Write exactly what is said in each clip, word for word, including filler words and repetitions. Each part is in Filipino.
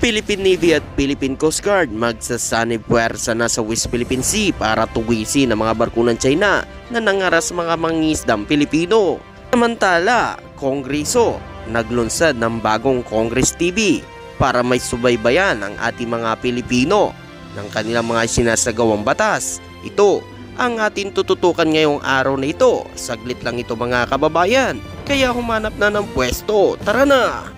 Philippine Navy at Philippine Coast Guard magsasanib puwersa na sa West Philippine Sea para tuwisin ang mga barko ng China na nangaras mga mangingisdang Pilipino. Samantala, Kongreso naglunsad ng bagong Congress T V para may subaybayan ang ating mga Pilipino ng kanilang mga sinasagawang batas. Ito ang ating tututukan ngayong araw na ito. Saglit lang ito mga kababayan, kaya humanap na ng pwesto. Tara na!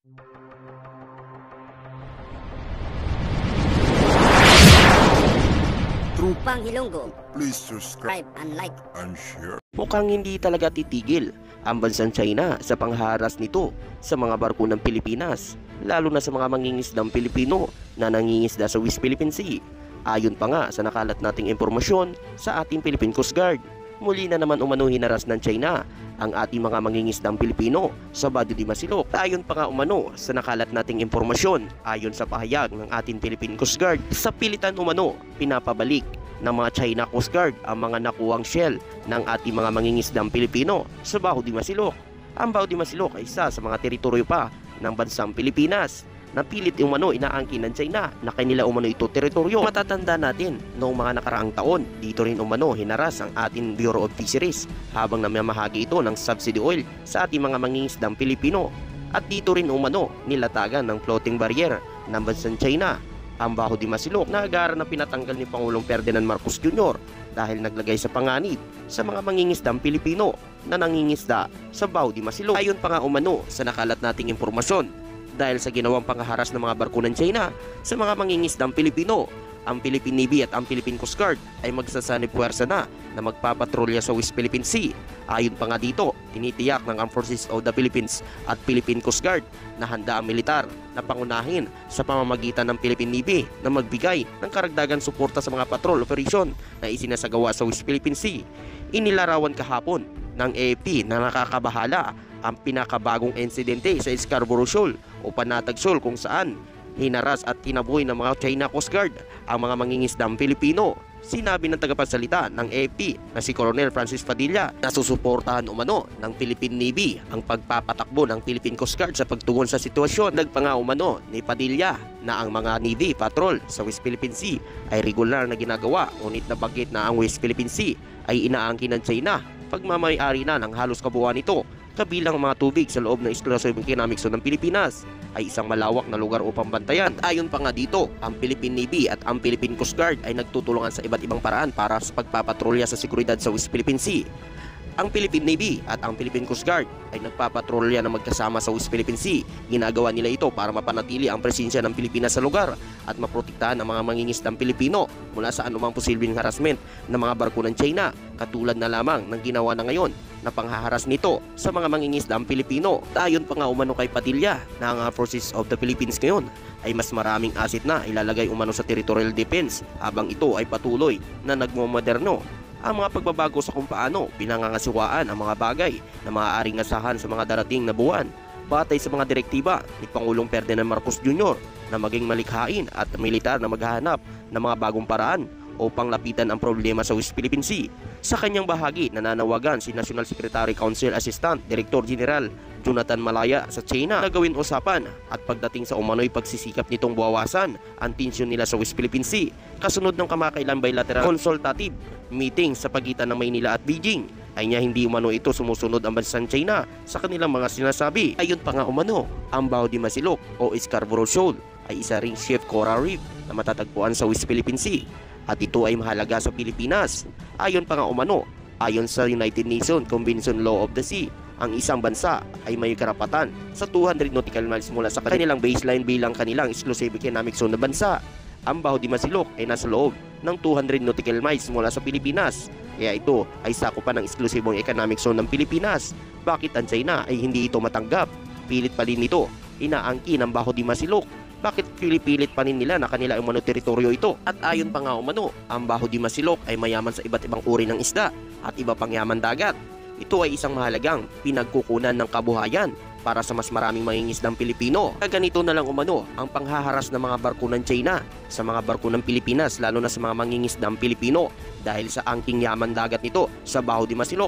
Trupang Ilonggo, Please subscribe subscribe and like. and share. Mukhang hindi talaga titigil ang bansang China sa pangharas nito sa mga barko ng Pilipinas, lalo na sa mga mangingisdang Pilipino na nangingisda sa West Philippine Sea. Ayon pa nga sa nakalat nating impormasyon sa ating Philippine Coast Guard, muli na naman umano hinaras ng China ang ating mga mangingisdang Pilipino sa Bado de Masilok. Ayon pa nga umano sa nakalat nating impormasyon, ayon sa pahayag ng ating Philippine Coast Guard, sa pilitan umano pinapabalik ng mga China Coast Guard ang mga nakuwang shell ng ating mga mangingisdang Pilipino sa Baho de Masilok. Ang Baho de Masilok ay isa sa mga teritoryo pa ng bansang Pilipinas na pilit umano inaangkin ng China na kanila umano ito teritoryo. Matatanda natin noong mga nakaraang taon, dito rin umano hinaras ang ating Bureau of Fisheries habang namamahagi ito ng subsidy oil sa ating mga mangingisdang Pilipino. At dito rin umano nilatagan ng floating barrier ng bansang China ang Baho de Masilok na agara na pinatanggal ni Pangulong Ferdinand Marcos Junior dahil naglagay sa panganib sa mga mangingisdang Pilipino na nangingisda sa Baho de Masilok. Ayon pa nga umano sa nakalat nating impormasyon, dahil sa ginawang pangharas ng mga barko ng China sa mga mangingisdang Pilipino, ang Philippine Navy at ang Philippine Coast Guard ay magsasanib puwersa na na magpapatrolya sa West Philippine Sea. Ayon pa nga dito, tinitiyak ng Armed Forces of the Philippines at Philippine Coast Guard na handa ang militar na pangunahin sa pamamagitan ng Philippine Navy na magbigay ng karagdagang suporta sa mga patrol operation na isinasagawa sa West Philippine Sea. Inilarawan kahapon ng A F P na nakakabahala ang pinakabagong insidente sa Scarborough Shoal o Panatag Shoal kung saan hinaras at tinaboy ng mga China Coast Guard ang mga mangingisdang Pilipino. Sinabi ng tagapagsalita ng A F P na si Colonel Francis Padilla na susuportahan umano ng Philippine Navy ang pagpapatakbo ng Philippine Coast Guard sa pagtugon sa sitwasyon. Nagpanga umano ni Padilla na ang mga Navy patrol sa West Philippine Sea ay regular na ginagawa, ngunit nabanggit na ang West Philippine Sea ay inaangkin ng China. Pagmamayari na ng halos kabuuan nito, kabilang mga tubig sa loob ng Exclusive Economic Zone ng Pilipinas, ay isang malawak na lugar upang bantayan. At ayon pa nga dito, ang Philippine Navy at ang Philippine Coast Guard ay nagtutulungan sa iba't ibang paraan para sa pagpapatrolya sa seguridad sa West Philippine Sea. Ang Philippine Navy at ang Philippine Coast Guard ay nagpapatrolya na magkasama sa West Philippine Sea. Ginagawa nila ito para mapanatili ang presensya ng Pilipinas sa lugar at maprotektahan ang mga mangingisdang Pilipino mula sa anumang posibleng harassment ng mga barko ng China, katulad na lamang ng ginawa na ngayon na panghaharas nito sa mga mangingisdang Pilipino. Ayon pa nga umano kay Padilla na ang Forces of the Philippines ngayon ay mas maraming asset na ilalagay umano sa territorial defense habang ito ay patuloy na nagmomoderno ang mga pagbabago sa kung paano pinangangasiwaan ang mga bagay na maaaring asahan sa mga darating na buwan batay sa mga direktiba ni Pangulong Ferdinand Marcos Junior na maging malikhain at militar na maghahanap ng mga bagong paraan upang lapitan ang problema sa West Philippine Sea. Sa kanyang bahagi, nananawagan si National Secretary Council Assistant Director General Jonathan Malaya sa China na gawin usapan at pagdating sa umano'y pagsisikap nitong bawasan ang tensyon nila sa West Philippine Sea kasunod ng kamakailang bilateral consultative meeting sa pagitan ng Maynila at Beijing, ay niya hindi umano ito sumusunod ang bansang China sa kanilang mga sinasabi. Ayon pa nga umano, ang Baho de Masilok o Scarborough Shoal ay isa ring Chef Coral Reef na matatagpuan sa West Philippine Sea at ito ay mahalaga sa Pilipinas. Ayon pa nga umano, ayon sa United Nations Convention Law of the Sea, ang isang bansa ay may karapatan sa two hundred nautical miles mula sa kanilang baseline bilang kanilang exclusive economic zone na bansa. Ang Baho de Masilok ay nasa loob ng two hundred nautical miles mula sa Pilipinas, kaya ito ay sakupan ng eksklusibong economic zone ng Pilipinas. Bakit ang China ay hindi ito matanggap? Pilit pa rin nito inaangkin ang Baho de Masilok. Bakit pilipilit pa rin nila na kanila umano teritoryo ito? At ayon pa nga umano, ang Baho de Masilok ay mayaman sa iba't ibang uri ng isda at iba pang yaman dagat. Ito ay isang mahalagang pinagkukunan ng kabuhayan para sa mas maraming mangingisdang Pilipino. Ganito na lang umano ang panghaharas ng mga barko ng China sa mga barko ng Pilipinas, lalo na sa mga mangingisdang Pilipino dahil sa angking yaman dagat nito sa Baho de Masilok.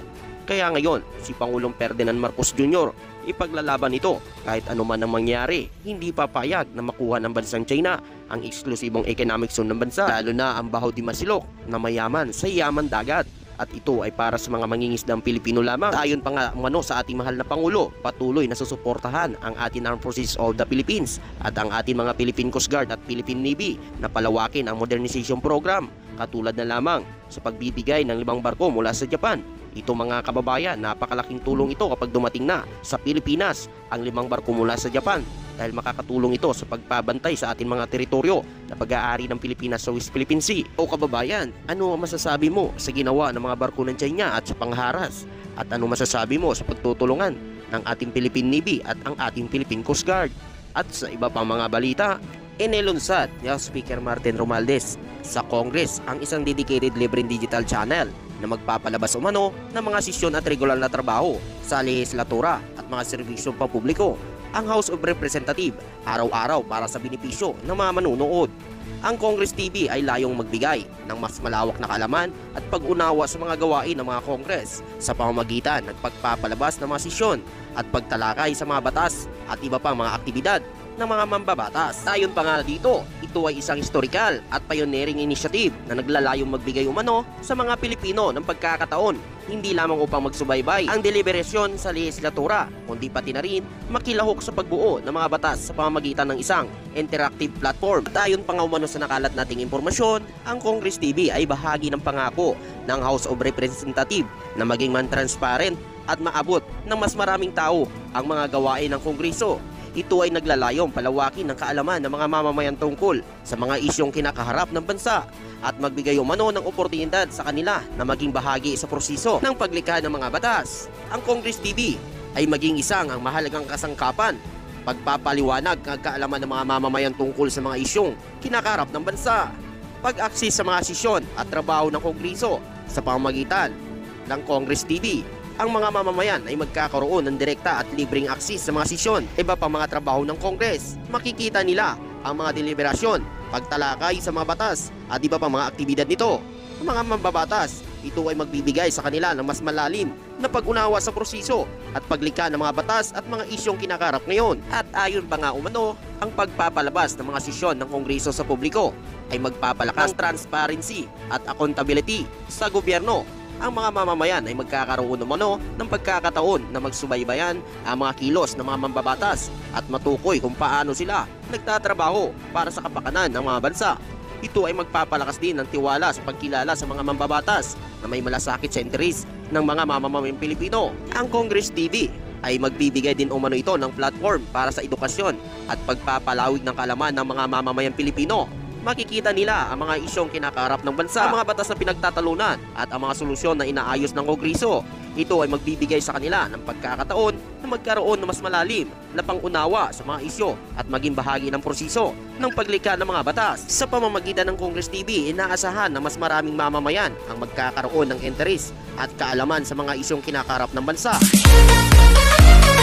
Kaya ngayon, si Pangulong Ferdinand Marcos Junior ipaglalaban ito kahit anuman ang mangyari. Hindi papayag na makuha ng bansang China ang eksklusibong economic zone ng bansa, lalo na ang Baho de Masinloc na mayaman sa yaman dagat. At ito ay para sa mga mangingisdang Pilipino lamang. Ayon pa nga umano sa ating mahal na Pangulo, patuloy na susuportahan ang ating Armed Forces of the Philippines at ang ating mga Philippine Coast Guard at Philippine Navy na palawakin ang modernization program, katulad na lamang sa pagbibigay ng limang barko mula sa Japan. Ito mga kababayan, napakalaking tulong ito kapag dumating na sa Pilipinas ang limang barko mula sa Japan, dahil makakatulong ito sa pagpabantay sa ating mga teritoryo na pag-aari ng Pilipinas sa West Philippine Sea. O kababayan, ano ang masasabi mo sa ginawa ng mga barko ng China at sa pangharas? At ano masasabi mo sa pagtutulungan ng ating Philippine Navy at ang ating Philippine Coast Guard? At sa iba pang mga balita, inilunsad ni Speaker Martin Romualdez sa Congress ang isang dedicated libreng digital channel na magpapalabas umano ng mga sesyon at regular na trabaho sa lehislatura at mga serbisyong pampubliko. Ang House of Representatives araw-araw para sa benepisyo ng mga manunood. Ang Congress T V ay layong magbigay ng mas malawak na kaalaman at pag-unawa sa mga gawain ng mga Congress sa pamamagitan ng pagpapalabas ng mga sesyon at pagtalakay sa mga batas at iba pang mga aktibidad ng mga mambabatas. Ayon pa nga dito, ito ay isang historical at pioneering initiative na naglalayong magbigay umano sa mga Pilipino ng pagkakataon, hindi lamang upang magsubaybay ang deliberasyon sa lehislatura, kundi pati na rin makilahok sa pagbuo ng mga batas sa pamamagitan ng isang interactive platform. At ayon pa nga umano sa nakalat nating impormasyon, ang Congress T V ay bahagi ng pangako ng House of Representatives na maging man transparent at maabot ng mas maraming tao ang mga gawain ng Kongreso. Ito ay naglalayong palawakin ng kaalaman ng mga mamamayan tungkol sa mga isyong kinakaharap ng bansa at magbigay umano ng oportunidad sa kanila na maging bahagi sa proseso ng paglikha ng mga batas. Ang Congress T V ay maging isang ang mahalagang kasangkapan, pagpapaliwanag ng kaalaman ng mga mamamayan tungkol sa mga isyong kinakaharap ng bansa, pag-akses sa mga sesyon at trabaho ng Kongreso sa pamamagitan ng Congress T V. Ang mga mamamayan ay magkakaroon ng direkta at libreng akses sa mga sesyon, iba pang mga trabaho ng Congress. Makikita nila ang mga deliberasyon, pagtalakay sa mga batas at iba pang mga aktibidad nito. Ang mga mambabatas, ito ay magbibigay sa kanila ng mas malalim na pag-unawa sa proseso at paglikha ng mga batas at mga isyong kinakarap ngayon. At ayon pa nga umano, ang pagpapalabas ng mga sesyon ng Kongreso sa publiko ay magpapalakas ng transparency at accountability sa gobyerno. Ang mga mamamayan ay magkakaroon umano ng pagkakataon na magsubaybayan ang mga kilos ng mga mambabatas at matukoy kung paano sila nagtatrabaho para sa kapakanan ng mga bansa. Ito ay magpapalakas din ng tiwala sa pagkilala sa mga mambabatas na may malasakit sa interes ng mga mamamayang Pilipino. Ang Congress T V ay magbibigay din umano ito ng platform para sa edukasyon at pagpapalawig ng kaalaman ng mga mamamayang Pilipino. Makikita nila ang mga isyong kinakaharap ng bansa, ang mga batas na pinagtatalunan at ang mga solusyon na inaayos ng Kongreso. Ito ay magbibigay sa kanila ng pagkakataon na magkaroon ng mas malalim na pangunawa sa mga isyo at maging bahagi ng proseso ng paglikha ng mga batas. Sa pamamagitan ng Congress T V, inaasahan na mas maraming mamamayan ang magkakaroon ng interes at kaalaman sa mga isyong kinakaharap ng bansa.